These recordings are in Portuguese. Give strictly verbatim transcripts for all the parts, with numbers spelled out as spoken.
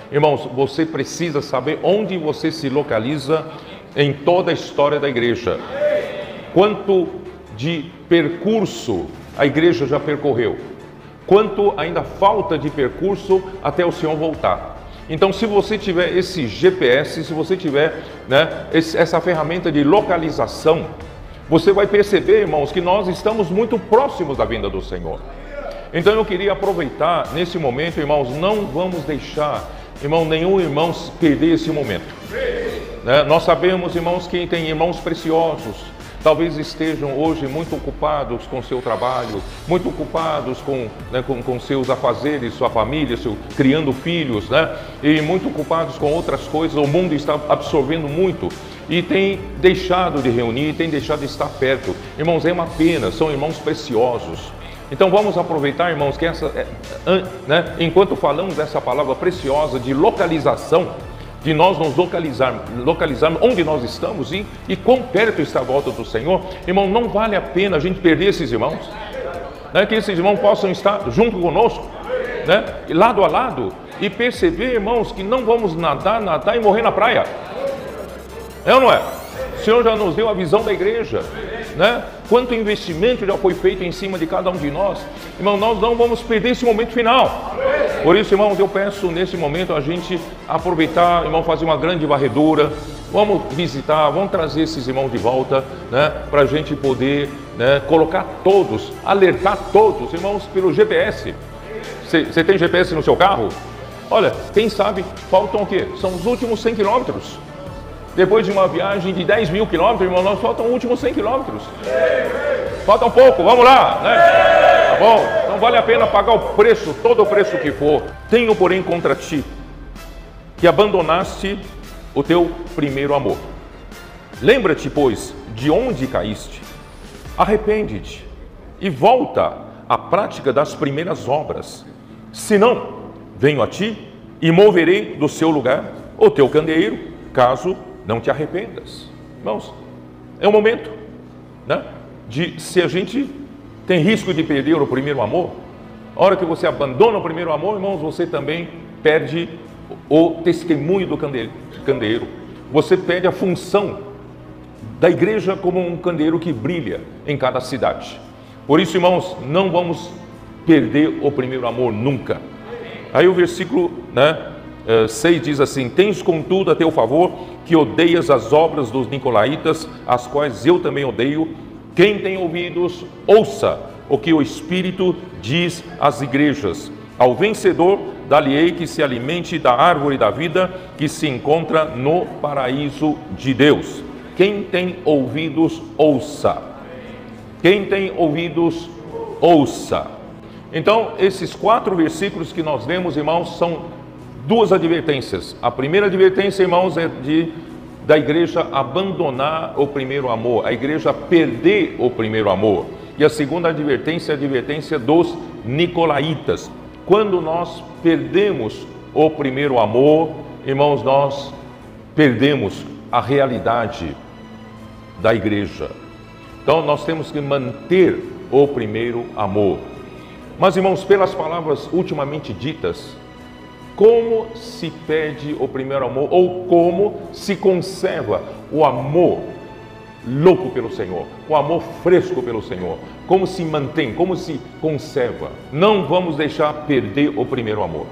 Irmãos, você precisa saber onde você se localiza em toda a história da igreja. Quanto de percurso a igreja já percorreu, quanto ainda falta de percurso até o Senhor voltar. Então, se você tiver esse G P S, se você tiver, né, esse, essa ferramenta de localização, você vai perceber, irmãos, que nós estamos muito próximos da vinda do Senhor. Então eu queria aproveitar nesse momento, irmãos, não vamos deixar, irmão, nenhum irmão perder esse momento. Né? Nós sabemos, irmãos, que tem irmãos preciosos, talvez estejam hoje muito ocupados com seu trabalho, muito ocupados com, né, com, com seus afazeres, sua família, seu, criando filhos, né? E muito ocupados com outras coisas. O mundo está absorvendo muito e tem deixado de reunir, tem deixado de estar perto. Irmãos, é uma pena, são irmãos preciosos. Então vamos aproveitar, irmãos, que essa, né, enquanto falamos dessa palavra preciosa de localização, de nós nos localizarmos, localizarmos onde nós estamos e, e quão perto está a volta do Senhor. Irmão, não vale a pena a gente perder esses irmãos, né? Que esses irmãos possam estar junto conosco, né? Lado a lado, e perceber, irmãos, que não vamos nadar, nadar e morrer na praia. É ou não é? O Senhor já nos deu a visão da igreja, né? Quanto investimento já foi feito em cima de cada um de nós. Irmão, nós não vamos perder esse momento final. Por isso, irmãos, eu peço nesse momento a gente aproveitar, irmão, fazer uma grande varredura. Vamos visitar, vamos trazer esses irmãos de volta, né? Para a gente poder, né, colocar todos, alertar todos, irmãos, pelo G P S. Você tem G P S no seu carro? Olha, quem sabe faltam o quê? São os últimos cem quilômetros. Depois de uma viagem de dez mil quilômetros, irmão, nós faltam os últimos cem quilômetros. Falta um pouco, vamos lá, né? Tá bom? Não vale a pena pagar o preço, todo o preço que for. Tenho, porém, contra ti, que abandonaste o teu primeiro amor. Lembra-te, pois, de onde caíste. Arrepende-te e volta à prática das primeiras obras. Senão, venho a ti e moverei do seu lugar o teu candeeiro, caso não te arrependas. Irmãos, é o momento, né, de, se a gente tem risco de perder o primeiro amor, a hora que você abandona o primeiro amor, irmãos, você também perde o testemunho do candeeiro. Você perde a função da igreja como um candeeiro que brilha em cada cidade. Por isso, irmãos, não vamos perder o primeiro amor nunca. Aí o versículo, né, seis diz assim: tens contudo a teu favor que odeias as obras dos nicolaítas, as quais eu também odeio. Quem tem ouvidos, ouça o que o Espírito diz às igrejas. Ao vencedor, dar-lhe-ei que se alimente da árvore da vida que se encontra no paraíso de Deus. Quem tem ouvidos, ouça. Quem tem ouvidos, ouça. Então, esses quatro versículos que nós lemos, irmãos, são duas advertências. A primeira advertência, irmãos, é de, da igreja abandonar o primeiro amor, a igreja perder o primeiro amor. E a segunda advertência é a advertência dos nicolaítas. Quando nós perdemos o primeiro amor, irmãos, nós perdemos a realidade da igreja. Então nós temos que manter o primeiro amor. Mas, irmãos, pelas palavras ultimamente ditas, como se perde o primeiro amor, ou como se conserva o amor louco pelo Senhor, o amor fresco pelo Senhor, como se mantém, como se conserva. Não vamos deixar perder o primeiro amor.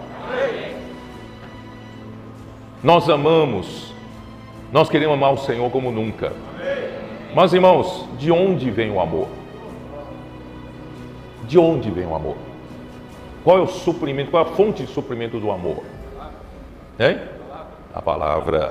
Nós amamos, nós queremos amar o Senhor como nunca. Mas, irmãos, de onde vem o amor? De onde vem o amor? Qual é o suprimento, qual é a fonte de suprimento do amor? Hein? A palavra.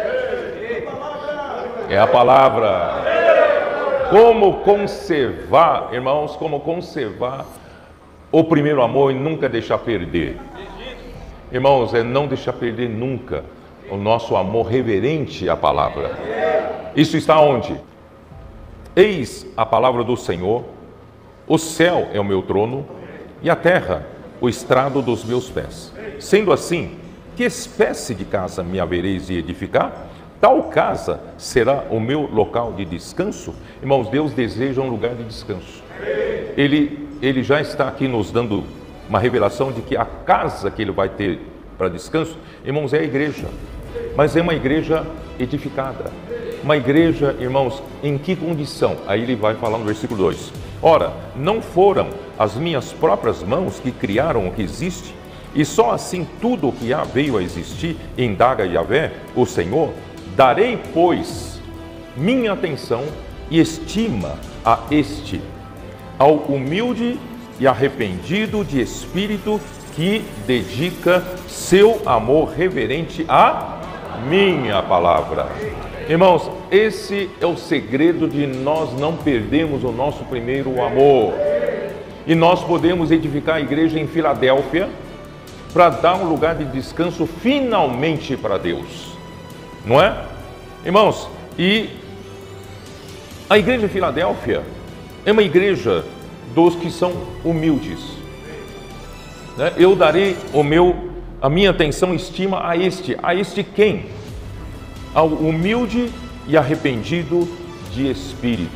É a palavra. Como conservar, irmãos, como conservar o primeiro amor e nunca deixar perder? Irmãos, é não deixar perder nunca o nosso amor reverente à palavra. Isso está onde? Eis a palavra do Senhor, o céu é o meu trono e a terra o estrado dos meus pés. Sendo assim, que espécie de casa me havereis de edificar? Tal casa será o meu local de descanso? Irmãos, Deus deseja um lugar de descanso. Ele, ele já está aqui nos dando uma revelação de que a casa que Ele vai ter para descanso, irmãos, é a igreja. Mas é uma igreja edificada. Uma igreja, irmãos, em que condição? Aí ele vai falar no versículo dois. Ora, não foram as minhas próprias mãos que criaram o que existe? E só assim tudo o que há veio a existir, indaga Yahvé, o Senhor? Darei, pois, minha atenção e estima a este, ao humilde e arrependido de espírito, que dedica seu amor reverente à minha palavra. Irmãos, esse é o segredo de nós não perdermos o nosso primeiro amor. E nós podemos edificar a igreja em Filadélfia para dar um lugar de descanso finalmente para Deus. Não é? Irmãos, e a igreja de Filadélfia é uma igreja dos que são humildes. Né? Eu darei o meu, a minha atenção e estima a este. A este quem? Ao humilde e arrependido de espírito.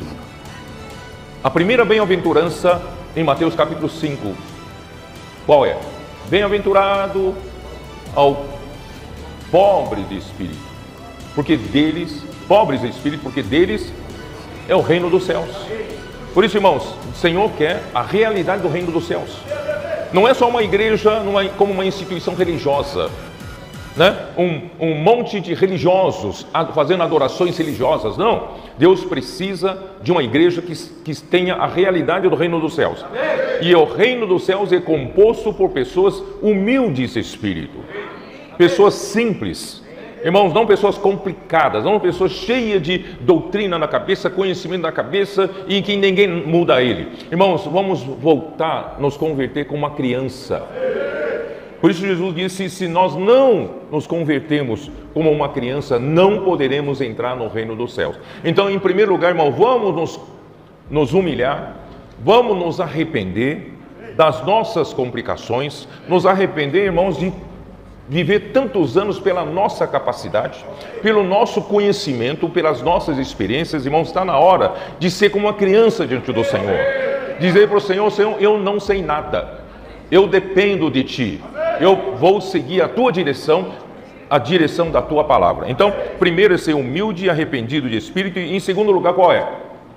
A primeira bem-aventurança em Mateus capítulo cinco, qual é? Bem-aventurado ao pobre de espírito, porque deles, pobres de espírito, porque deles é o reino dos céus. Por isso, irmãos, o Senhor quer a realidade do reino dos céus. Não é só uma igreja numa, como uma instituição religiosa, né? um, um monte de religiosos fazendo adorações religiosas. Não, Deus precisa de uma igreja que, que tenha a realidade do reino dos céus. E o reino dos céus é composto por pessoas humildes de espírito, pessoas simples. Irmãos, não pessoas complicadas, não pessoas cheias de doutrina na cabeça, conhecimento na cabeça e que ninguém muda ele. Irmãos, vamos voltar a nos converter como uma criança. Por isso Jesus disse, se nós não nos convertermos como uma criança, não poderemos entrar no reino dos céus. Então, em primeiro lugar, irmão, vamos nos, nos humilhar, vamos nos arrepender das nossas complicações, nos arrepender, irmãos, de viver tantos anos pela nossa capacidade, pelo nosso conhecimento, pelas nossas experiências. Irmãos, está na hora de ser como uma criança diante do Senhor. Dizer para o Senhor, Senhor, eu não sei nada, eu dependo de Ti, eu vou seguir a Tua direção, a direção da Tua palavra. Então, primeiro é ser humilde e arrependido de espírito, e em segundo lugar, qual é?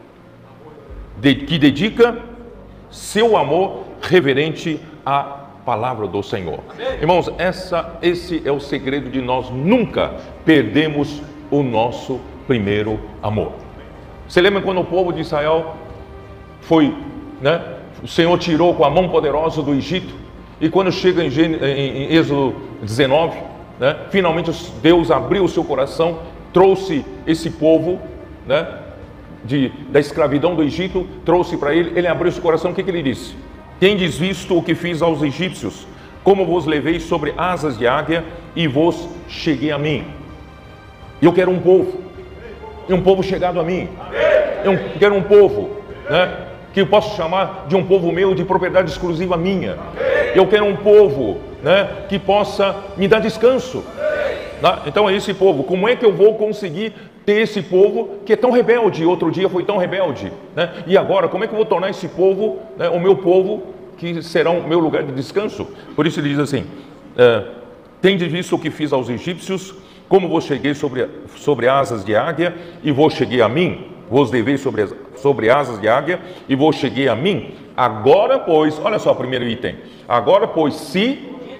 De, que dedica seu amor reverente à palavra do Senhor. Irmãos, essa, esse é o segredo de nós nunca perdermos o nosso primeiro amor. Você lembra quando o povo de Israel foi, né? O Senhor tirou com a mão poderosa do Egito, e quando chega em, em, em Êxodo dezenove, né? Finalmente Deus abriu o seu coração, trouxe esse povo, né? De, da escravidão do Egito, trouxe para ele, ele abriu seu coração. O que, que ele disse? Tendes visto o que fiz aos egípcios, como vos levei sobre asas de águia e vos cheguei a mim. Eu quero um povo, um povo chegado a mim. Eu quero um povo, né, que eu posso chamar de um povo meu, de propriedade exclusiva minha. Eu quero um povo, né, que possa me dar descanso. Tá? Então é esse povo. Como é que eu vou conseguir ter esse povo que é tão rebelde? Outro dia foi tão rebelde, né? E agora, como é que eu vou tornar esse povo, né, o meu povo, que será o meu lugar de descanso? Por isso ele diz assim, é, tendes visto o que fiz aos egípcios, como vos cheguei sobre, sobre asas de águia e vos cheguei a mim, vos levei sobre, sobre asas de águia e vos cheguei a mim. Agora, pois, olha só o primeiro item, agora, pois, se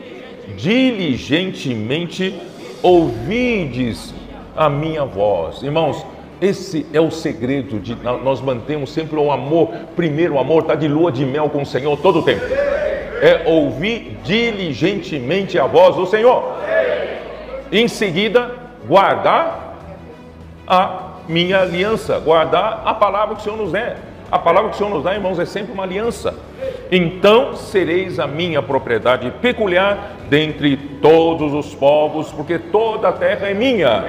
diligentemente ouvides a minha voz. Irmãos, esse é o segredo de nós mantemos sempre o amor. Primeiro, o amor está de lua de mel com o Senhor todo o tempo. É ouvir diligentemente a voz do Senhor. Em seguida, guardar a minha aliança, guardar a palavra que o Senhor nos dá. A palavra que o Senhor nos dá, irmãos, é sempre uma aliança. Então sereis a minha propriedade peculiar dentre todos os povos, porque toda a terra é minha.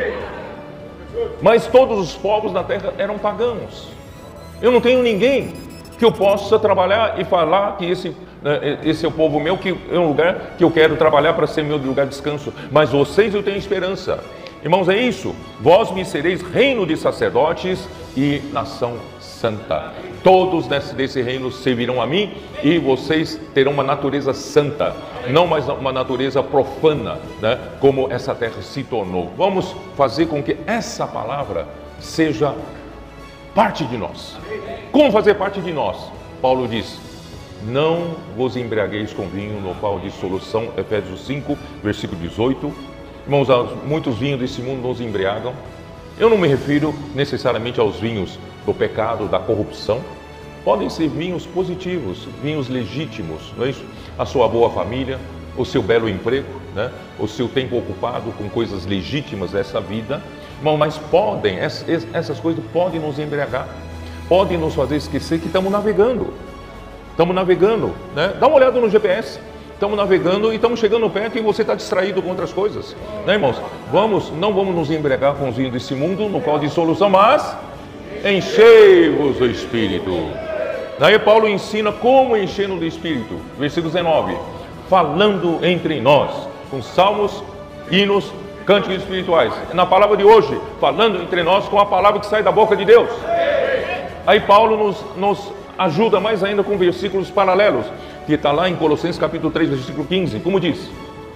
Mas todos os povos da terra eram pagãos. Eu não tenho ninguém que eu possa trabalhar e falar que esse, esse é o povo meu, que é um lugar que eu quero trabalhar para ser meu lugar de descanso. Mas vocês, eu tenho esperança. Irmãos, é isso. Vós me sereis reino de sacerdotes e nação santa. santa. Todos desse, desse reino servirão a mim e vocês terão uma natureza santa, não mais uma natureza profana, né, como essa terra se tornou. Vamos fazer com que essa palavra seja parte de nós. Como fazer parte de nós? Paulo diz: não vos embriagueis com vinho, no qual diz solução, Efésios cinco, versículo dezoito. Irmãos, muitos vinhos desse mundo nos embriagam. Eu não me refiro necessariamente aos vinhos do pecado, da corrupção. Podem ser vinhos positivos, vinhos legítimos, não é isso? A sua boa família, o seu belo emprego, né? O seu tempo ocupado com coisas legítimas dessa vida. Irmão, mas podem, essas coisas podem nos embriagar, podem nos fazer esquecer que estamos navegando. Estamos navegando, né? Dá uma olhada no G P S. Estamos navegando e estamos chegando perto e você está distraído com outras coisas, né, irmãos? Vamos, não vamos nos embriagar com os vinhos desse mundo, no qual de solução, mas enchei-vos do Espírito. Daí Paulo ensina como encher-nos do Espírito. Versículo dezenove. Falando entre nós, com salmos, hinos, cânticos espirituais. Na palavra de hoje, falando entre nós com a palavra que sai da boca de Deus. Aí Paulo nos, nos ajuda mais ainda com versículos paralelos, que está lá em Colossenses capítulo três, versículo quinze, como diz: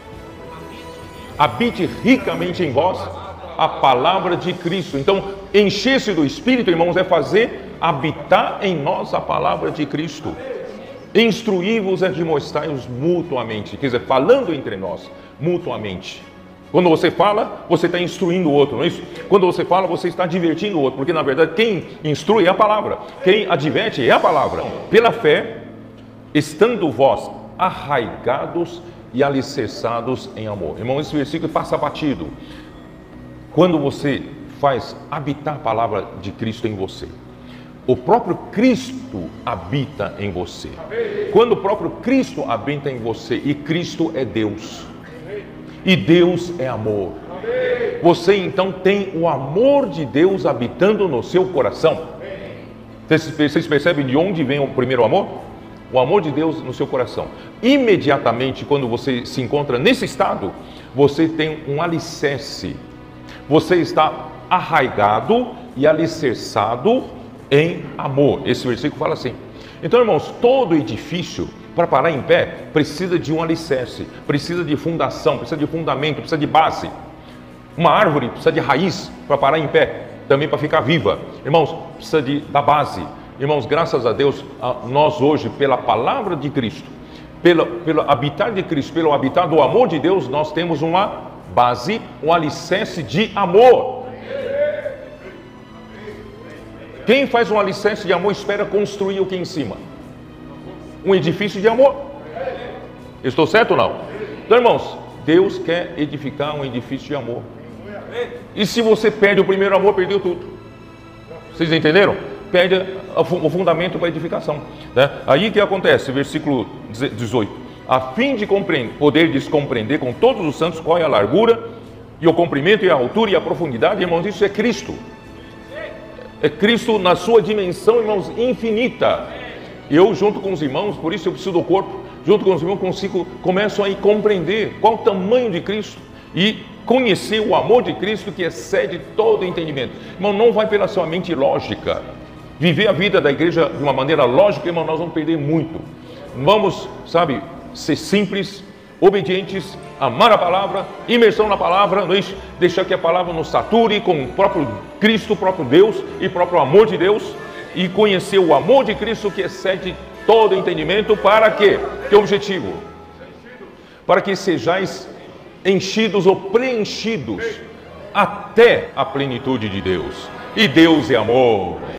habite ricamente em vós a palavra de Cristo. Então, encher-se do Espírito, irmãos, é fazer habitar em nós a palavra de Cristo. Instruí-vos e admoestai-vos mutuamente, quer dizer, falando entre nós, mutuamente. Quando você fala, você está instruindo o outro, não é isso? Quando você fala, você está divertindo o outro, porque na verdade quem instrui é a palavra, quem adverte é a palavra. Pela fé, estando vós arraigados e alicerçados em amor. Irmão, esse versículo passa batido. Quando você faz habitar a palavra de Cristo em você, o próprio Cristo habita em você. Quando o próprio Cristo habita em você, e Cristo é Deus, e Deus é amor, você então tem o amor de Deus habitando no seu coração. Vocês percebem de onde vem o primeiro amor? O amor de Deus no seu coração. Imediatamente, quando você se encontra nesse estado, você tem um alicerce. Você está arraigado e alicerçado em amor. Esse versículo fala assim. Então, irmãos, todo edifício, para parar em pé, precisa de um alicerce, precisa de fundação, precisa de fundamento, precisa de base. Uma árvore precisa de raiz para parar em pé, também para ficar viva. Irmãos, precisa de, da base. Irmãos, graças a Deus, nós hoje, pela palavra de Cristo, pelo, pelo habitar de Cristo, pelo habitar do amor de Deus, nós temos uma base, um alicerce de amor. Quem faz um alicerce de amor espera construir o que em cima? Um edifício de amor. Estou certo ou não? Então, irmãos, Deus quer edificar um edifício de amor. E se você perde o primeiro amor, perdeu tudo. Vocês entenderam? Perde o fundamento para a edificação, né? Aí que acontece, versículo dezoito: a fim de compreender, poder descompreender com todos os santos qual é a largura e o comprimento e a altura e a profundidade. Irmãos, isso é Cristo. É Cristo na sua dimensão, irmãos, infinita. Eu, junto com os irmãos, por isso eu preciso do corpo, junto com os irmãos, consigo, começo a compreender qual o tamanho de Cristo e conhecer o amor de Cristo que excede todo entendimento. Irmão, não vai pela sua mente lógica. Viver a vida da igreja de uma maneira lógica, irmão, nós vamos perder muito. Vamos, sabe, ser simples, obedientes, amar a palavra, imersão na palavra, não é isso? Deixar que a palavra nos sature com o próprio Cristo, o próprio Deus e o próprio amor de Deus, e conhecer o amor de Cristo que excede todo entendimento. Para quê? Que objetivo? Para que sejais enchidos ou preenchidos até a plenitude de Deus. E Deus é amor.